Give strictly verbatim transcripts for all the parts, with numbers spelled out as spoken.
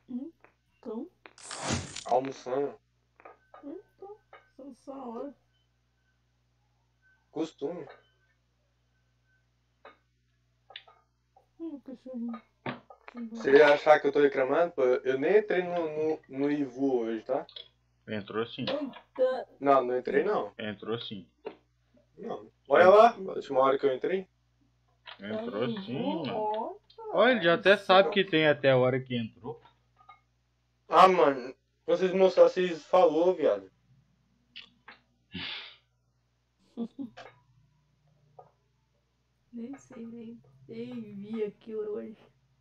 Hum, então. Almoçando. Então. Só a hora. Costume. Hum, cachorrinho. Você ia achar que eu tô reclamando? Pô, eu nem entrei no, no, no Ivu hoje, tá? Entrou sim. Eita. Não, não entrei não. Entrou sim. Não. Olha lá, a última hora que eu entrei. Entrou sim, mano. Ó, Olha, ele já até sabe que tem até a hora que entrou. Ah, mano. Vocês mostraram, vocês falou, viado. nem sei, nem, nem vi aquilo hoje.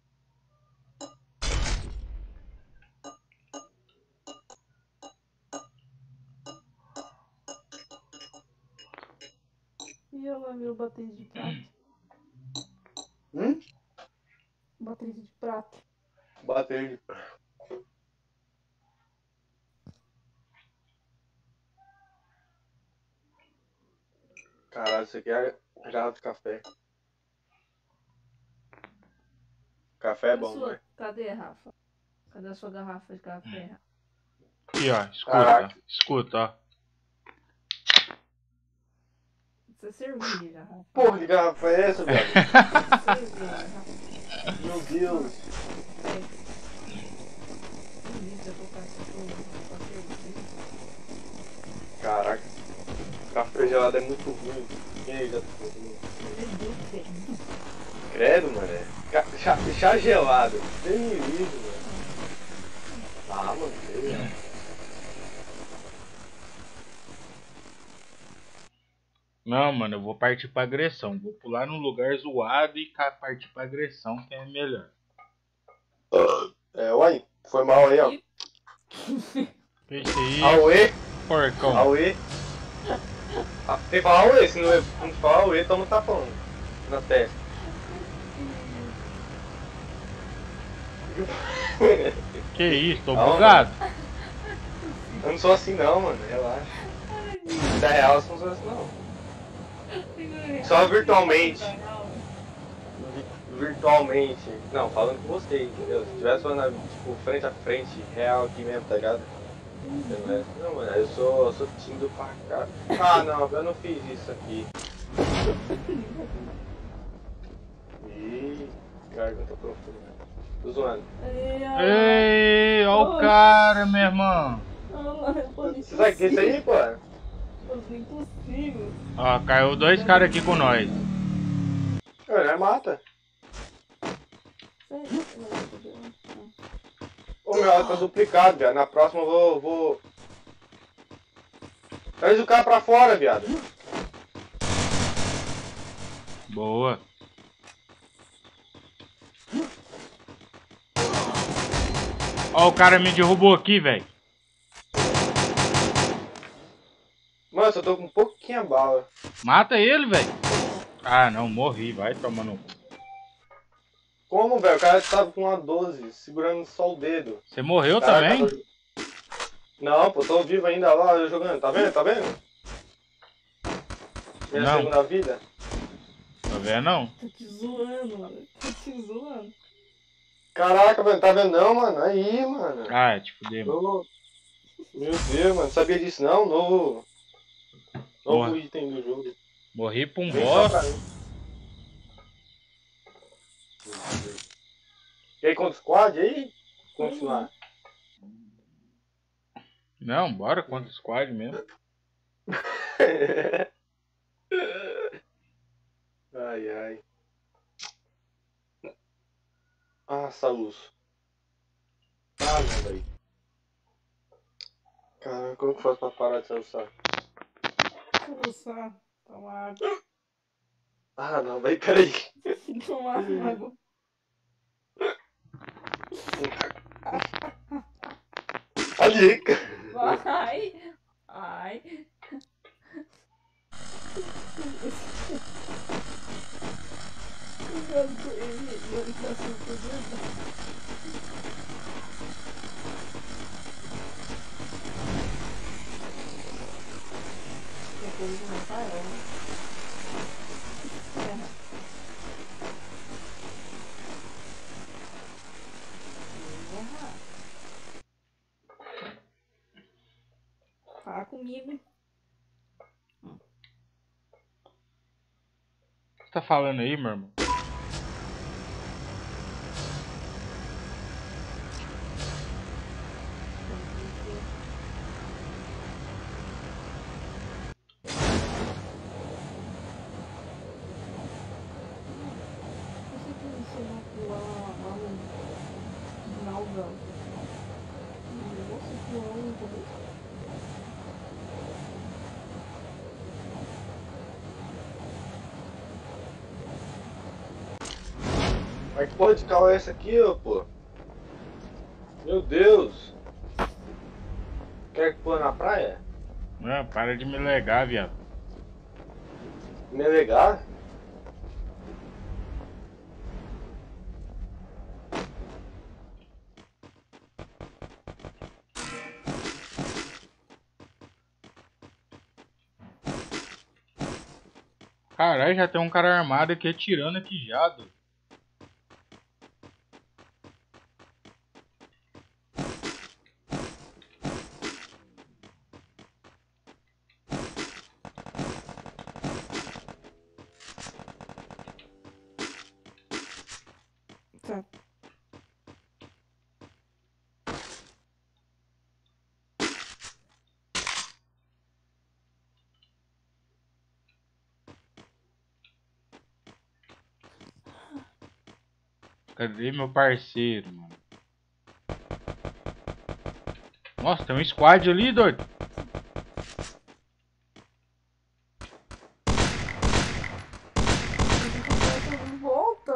E eu lá meu bateria de prata. Hum? Bateria de prata. Bater. Caralho, isso aqui é garrafa de café. Café é A bom, sua, né? cadê, Rafa? Cadê a sua garrafa de café, Rafa? Aqui, ó. Escuta. Caraca. Escuta, ó. Você serviu já, Rafa. Porra, que garrafa é essa, viado? Serviu já, Rafa. Meu Deus. Pega. Bonito, eu vou passar pra servir. Caraca. Café gelado é muito ruim. Quem aí já tomou? Credo, mano. É. Ca- Chá, chá gelado. Tem livro, mano. Ah, mano. Sei lá. Não, mano, eu vou partir pra agressão. Vou pular num lugar zoado e ca- partir pra agressão, que é melhor. É, uai. Foi mal aí, ó. Que isso aí, Auê. porcão? Auê. Ah, tem que falar Auê. Se não, é- não falar Auê, toma um tapão na testa. Que isso, tô Não, bugado. Eu não sou assim não, mano. Relaxa. Da real, eu não sou assim não. Só virtualmente. Vi- Virtualmente. Não, falando com você, entendeu? Se tivesse falando, tipo, frente a frente, real aqui mesmo, tá ligado? Você não, é, não, mano, eu sou, eu sou tímido pra cá. Ah, não, eu não fiz isso aqui. Ih, garganta profunda. Tô zoando. Ei, ó o cara, meu irmão. Você sabe o que é isso aí, pô? Impossível. Ó, caiu dois caras aqui com nós. Cara, mata. Ô, meu, ela tá duplicado, viado. Na próxima eu vou, vou... Traz o cara pra fora, viado. Boa. Ó, o cara me derrubou aqui, velho. Mano, eu só tô com um pouquinho bala. Mata ele, velho. Ah, não, morri. Vai tomando. Como, velho? O cara tava com uma doze, segurando só o dedo. Você morreu Cara, também? tava- Não, pô, tô vivo ainda lá, eu jogando. Tá vendo? Tá vendo? Minha Não. segunda vida. Tá vendo, não? Tô te zoando, mano. Tô te zoando. Caraca, velho, tá vendo não, mano? Aí, mano. Ah, te fudeu, mano. Novo- Meu Deus, mano. Sabia disso não? Novo... Novo Porra. item do jogo. Morri pra um Vem só boss. pra mim. E aí, contra o squad aí? Continuar. Não, bora contra o squad mesmo. Ai, ai. Ah, essa luz. Ah, não, velho. Caramba, como que faz pra parar de soluçar? Soluçar. Tomar água. Ah, não, velho, peraí. Tomar água. Ali. Vai. Ai. Cuidado com ele. Ele tá se fudendo. Depois ele não sai, né? comigo. O que você tá falando aí, meu irmão? Mas que porra de carro é essa aqui, ô, pô? Meu Deus! Quer que pula na praia? Não, para de me legar, viado. Me legar? Caralho, já tem um cara armado aqui atirando aqui já, doido. Tá. Cadê meu parceiro, mano? Nossa, tem um squad ali, doido. Volta.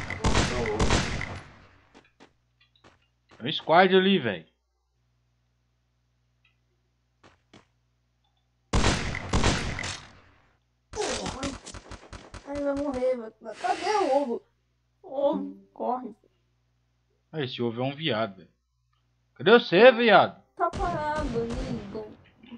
Tem um squad ali, velho. Ai, vai morrer. Vai... Cadê o ovo? O ovo, corre. Ah, esse ovo é um viado, velho. Cadê você, viado? Tá parado, amigo.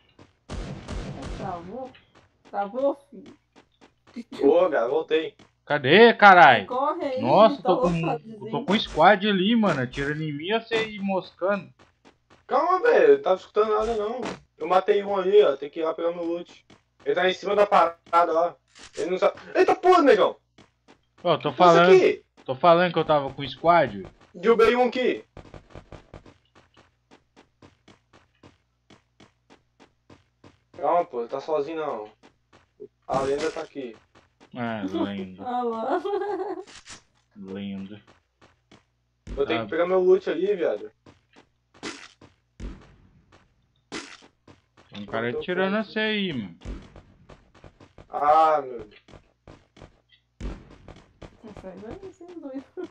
Travou? Travou, filho? Ô, cara, voltei. Cadê, caralho? Corre aí. Nossa, tá tô com, louco, tô com um squad ali, mano. Atirando em mim, você ir moscando. Calma, velho, eu não tava escutando nada não. Eu matei um ali, ó, tem que ir lá pegar meu loot. Ele tá em cima da parada lá. Ele não sabe. Eita porra, negão! Ó, tô Isso falando. aqui! Tô falando que eu tava com squad. Derrubei um aqui. Calma, pô, tá sozinho não. A lenda tá aqui. Ah, lindo. Ah lá. Lindo. Eu tenho Ah. que pegar meu loot ali, viado. Tem um cara atirando você aí, mano. Ah, meu Deus. Sai daí, sem dúvida.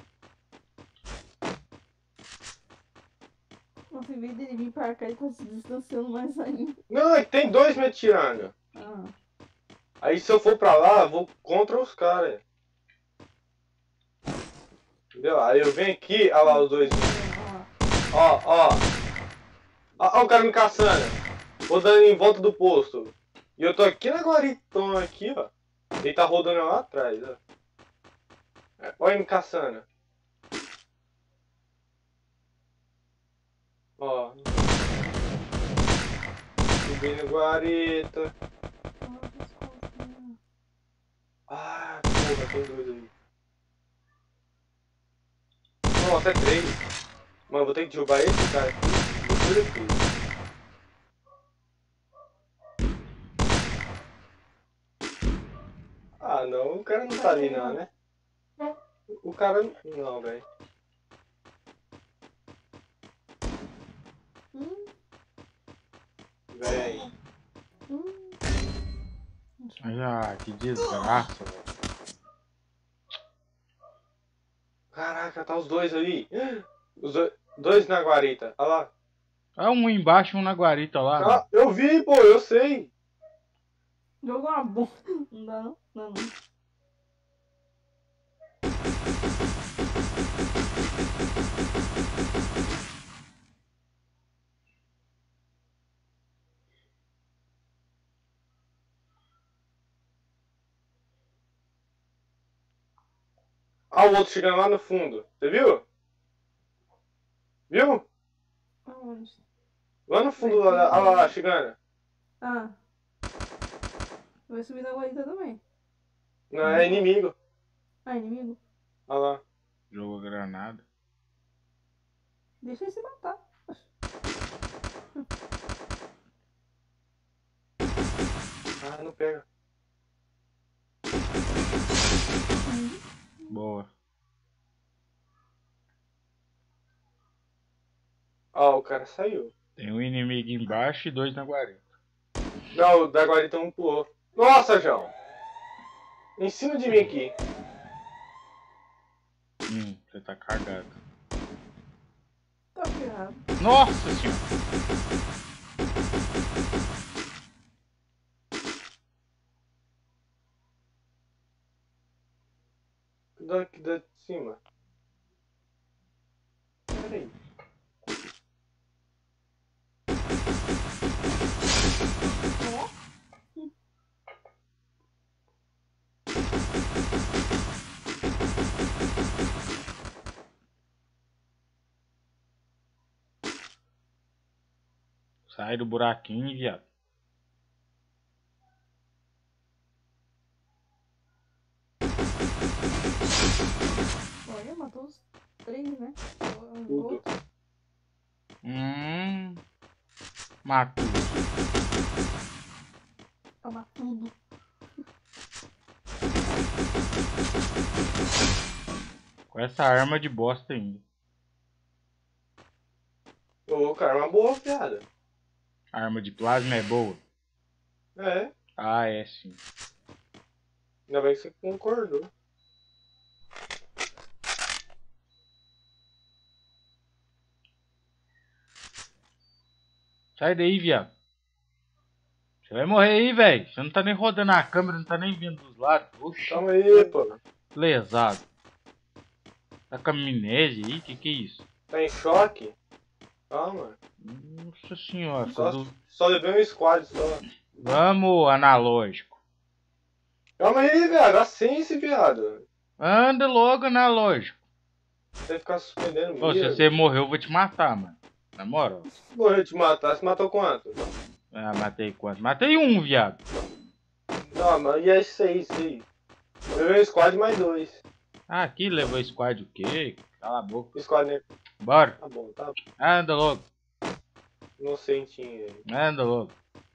Nossa, em vez dele vir pra cá, ele tá se distanciando mais ainda. Não, é que tem dois me atirando. Ah. Aí se eu for pra lá, eu vou contra os caras. Entendeu? Aí eu venho aqui, olha lá os dois. Ó, ó. Ó, ó o cara me caçando. Vou dando em volta do posto. E eu tô aqui na guaritona aqui, ó. Ele tá rodando lá atrás, ó. Olha ele me caçando. Ó. Subindo guarita. Ah, porra, tem dois ali. Nossa, é três. Mano, vou ter que derrubar esse cara aqui. Vou aqui. Ah, não. O cara não tá ali, não, né? O cara... Não, velho. Hum. Véi. Hum. Ah, que desgraça, velho. Caraca, tá os dois ali. Os dois, dois na guarita. Olha lá. Ah, um embaixo e um na guarita lá. Ah, eu vi, pô, eu sei. Jogou uma bomba. Não dá não? Não, não. Ah, o outro chegando lá no fundo. Você viu? Viu? Aonde? Lá no fundo, lá, lá, lá, chegando. Ah. Vai subir na guarita também. Não, é inimigo. Ah, inimigo? Olha lá. Jogou granada. Deixa ele se matar. Ah, não pega. Boa. Ó, o cara saiu. Tem um inimigo embaixo e dois na guarita. Não, o da guarita um pulou. Nossa, João. Em cima de mim aqui. Hum, você tá cagado. Tá ferrado. Nossa senhora. Daqui de cima. Peraí. Sai do buraquinho, viado. Olha, matou os três, né? O Tudo. outro. Hum. Matou. Toma tudo. Com essa arma de bosta ainda. Ô, cara, uma boa piada. A arma de plasma é boa? É. Ah, é sim. Ainda bem que você concordou. Sai daí, viado. Você vai morrer aí, velho. Você não tá nem rodando a câmera, não tá nem vendo dos lados. Oxi. Calma aí, pô. Lesado. Tá com amnésia aí? Que que é isso? Tá em choque? Calma. Nossa senhora. Só, Quando... só levei um squad só. Vamos, analógico. Calma aí, viado. Assim esse viado. Anda logo, analógico. Você vai ficar suspendendo Ô, se mesmo. você morrer, eu vou te matar, mano. Na moral. Morreu de matar. Você matou quanto? Ah, matei quanto? Matei um, viado. Não, mas e é seis, aí? Levei um squad mais dois. Ah, aqui levou squad o quê? Cala a boca. Squad, né? Bora. Tá bom, tá. Anda logo. Inocentinho aí. Anda logo.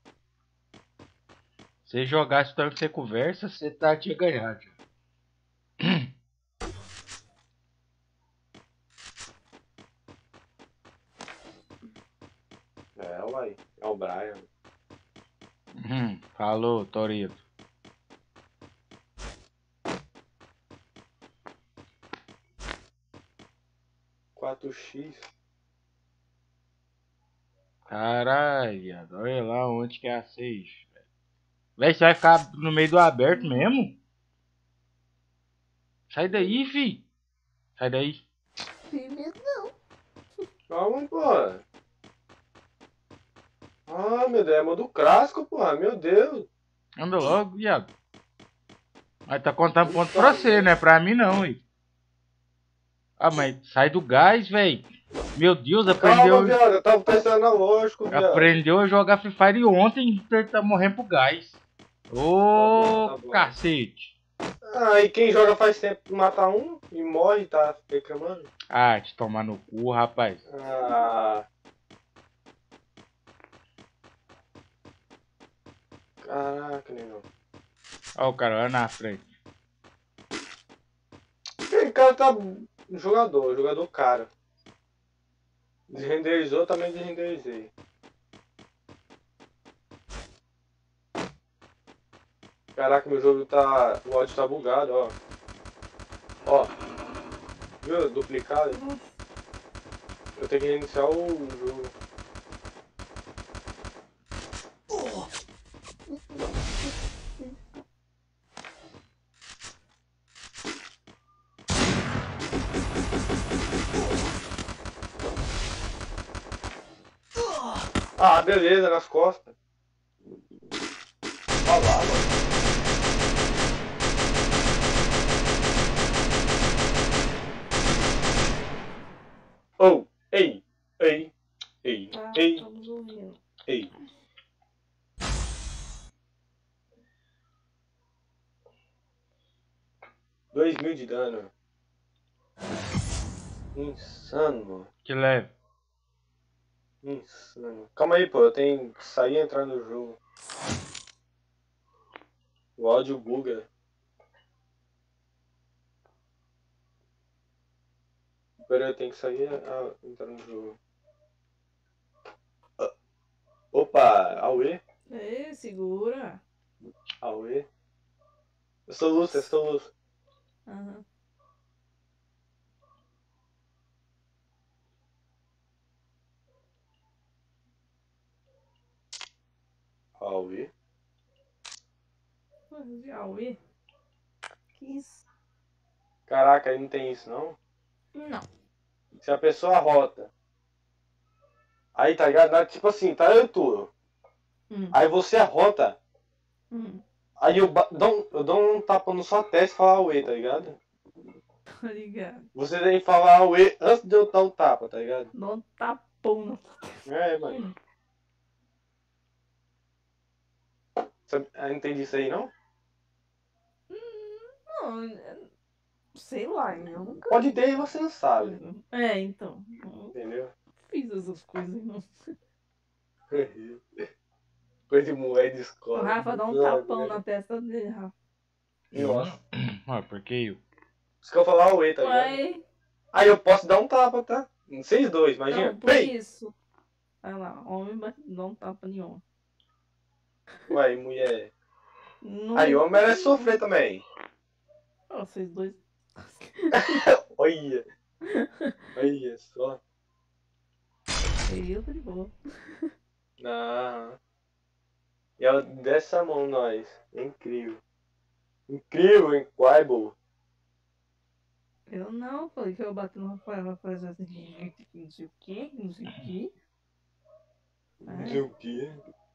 Se jogasse o tanto que você conversa, você tá tinha ganhado. É, uai. É o Brian. Hum, falou, Torito. quatro x. Caralho, viado. Olha lá onde que é a seis. Véi, você vai ficar no meio do aberto mesmo? Sai daí, fi. Sai daí. Tem medo não. Calma, pô. Ah, meu Deus. É modo clássico, pô. Meu Deus. Anda logo, viado. Mas tá contando ponto pra você, né? Pra mim não, hein. Ah, mas sai do gás, véi. Meu Deus, aprendeu. Calma, viado. Eu tava pensando na lógica, viado. Aprendeu a jogar Free Fire ontem e tá morrendo pro gás. Ô, bom, tá bom. cacete. Ah, e quem joga faz tempo mata um e morre, tá reclamando? Ah, te tomar no cu, rapaz. Ah. Caraca, negão. Olha o cara lá na frente. Aquele cara tá jogador, jogador caro. Desrenderizou, também desrenderizei. Caraca, meu jogo tá... O áudio tá bugado, ó. Ó. Viu? Duplicado. Eu tenho que reiniciar o jogo. Ah, beleza, nas costas. Olha lá, mano. Oh, ei, ei, ei, Ah, ei, estamos ouvindo. ei. dois mil de dano. Insano. Que leve. Insano. Calma aí, pô. Eu tenho que sair e entrar no jogo. O áudio buga. Pera, eu tenho que sair e entrar no jogo. Ah. Opa, Aue. Ei, segura. Aue. Eu sou Lúcio, eu sou Lúcio. Aham. Aue. De Aue? Que isso? Caraca, aí não tem isso não? Não. Se a pessoa rota. Aí tá ligado? Tipo assim, tá eu e tu. Hum. Aí você rota. Hum. Aí eu, ba- dou, um- eu dou um tapa no sua testa e falar Aue, tá ligado? Tá ligado? Você tem que falar Aue antes de eu dar o tapa, tá ligado? Dá um tapão na É, mano. Sabe, ah, não entendi isso aí não? Não, é- sei lá, eu nunca. Pode ter e você não sabe. É, então. Não Entendeu? fiz essas coisas, não. Coisa de moleque de O escola. Rafa dá um tapão na testa dele, Rafa. Nossa. Ah, porque eu. Isso que eu falar Aue, tá ligado? Ué, Aí eu posso dar um tapa, tá? Vocês dois, imagina. então, por Pei! isso. Vai lá, homem bate- dá um tapa em homem. Ué, mulher. Não- Aí homem merece sofrer também. Ó, vocês dois. Olha. Olha só. Eu tô de boa. Não. E ela desce a mão nós. É incrível. Incrível, hein? Quaibo. Eu não, falei que eu bati no Rafael, Rafael já assim, não sei o que, não sei o que. Não sei o quê.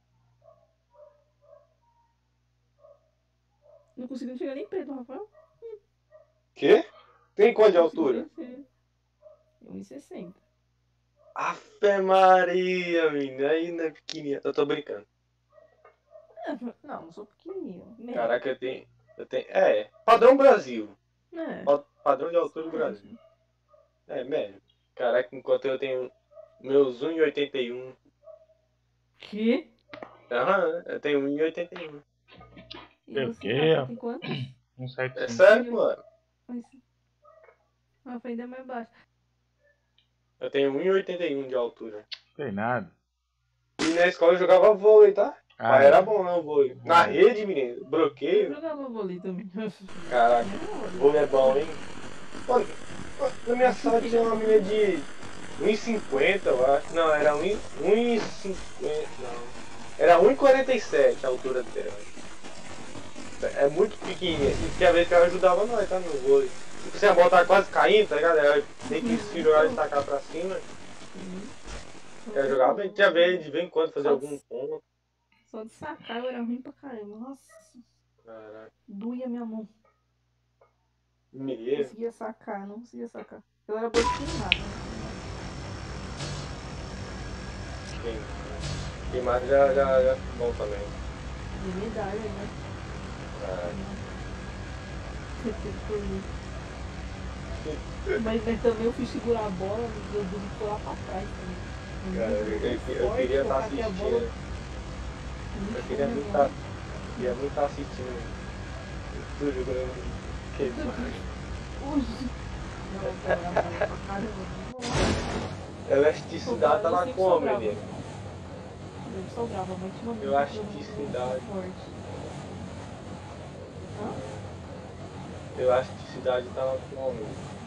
Não consegui chegar nem perto do Rafael. Quê? Tem quanto de Não altura? consegui descer. um e sessenta. Afe Maria, menina. Aí não é pequenininha. Eu tô brincando. Não, não sou pequenininho. Médio. Caraca, eu tenho. Eu tenho. É. Padrão Brasil. É. Pa- Padrão de altura do Brasil. É, médio. Caraca, enquanto eu tenho meus um e oitenta e um. Que? Aham, eu tenho um e oitenta e um. E Eu você, quê? Rafa, tem quanto? Um sete É cinco. sério, mano? Mas... Rafa ainda é mais baixo. Eu tenho um e oitenta e um de altura. Tem nada. E na escola eu jogava vôlei, tá? Ah, Mas era bom não, vôlei. Na rede, menino, Eu bloqueio. jogava vôlei também. Caraca, vôlei é bom, hein? Mano, na minha sala tinha uma menina de um e cinquenta, eu acho. Não, era um e cinquenta, não. Era um e quarenta e sete a altura dela. É muito pequenininha. E tinha vez que ela ajudava nós, tá? No vôlei. Tipo, se a bola tá quase caindo, tá ligado? Ela tem que se jogar e tacar pra cima. Ela jogava bem. Tinha vez de vez em quando fazer algum ponto. Só de sacar eu era ruim pra caramba. Nossa, Caraca. doía minha mão. Não Mineiro. conseguia sacar, não conseguia sacar. Eu era boa de queimada. Quem, quem mais já, já, já foi bom também. De medalha, né? Caraca. Mas, mas também eu fui segurar a bola, eu dormi por lá pra trás também. Cara, eu, eu, eu queria estar assistindo. Eu queria muito estar queria muito estar assistindo. Tudo jogando. Que Elasticidade tá lá como, menino? Eu sou brava, mas ultimamente Elasticidade. forte. Hã? Elasticidade tá lá como?